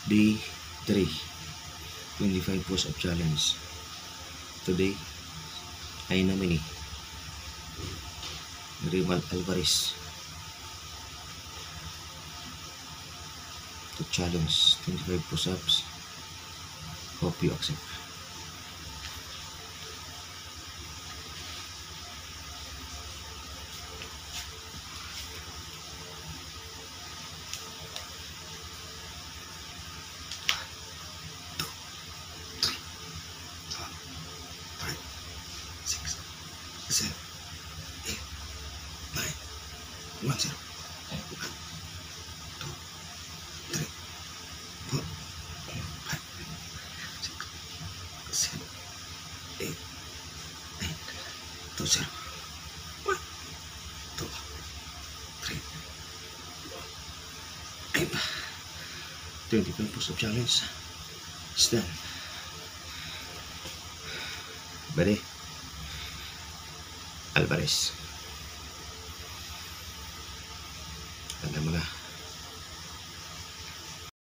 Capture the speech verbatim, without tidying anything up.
Day three, twenty-five push-up challenge. Today ay namin eh Rival Alvarez to challenge twenty-five push-ups. Hope you accept. Seven, eight, nine, one, zero. One, two, three, four, five, six, seven, eight, nine, two, zero. One, two, three, four, five. twenty-five push-up challenge. Stand. Ready? Alvarez.